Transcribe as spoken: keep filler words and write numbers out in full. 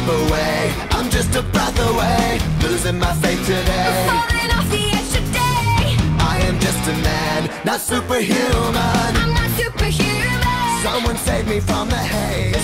away. I'm just a breath away, losing my faith today. Falling off the edge today. I am just a man, not superhuman. I'm not superhuman. Someone save me from the hate.